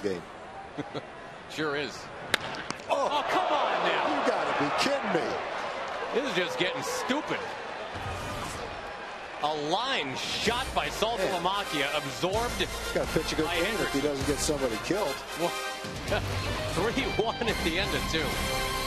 game. Sure is. Oh, come on now. You got to be kidding me. This is just getting stupid. A line shot by Saltalamacchia, absorbed. He's got to pitch a good game if he doesn't get somebody killed. 3-1 at the end of 2.